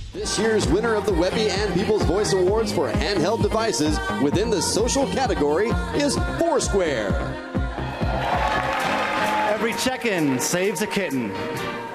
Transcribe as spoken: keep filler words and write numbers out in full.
This year's winner of the Webby and People's Voice Awards for handheld devices within the social category is Foursquare. Every check-in saves a kitten.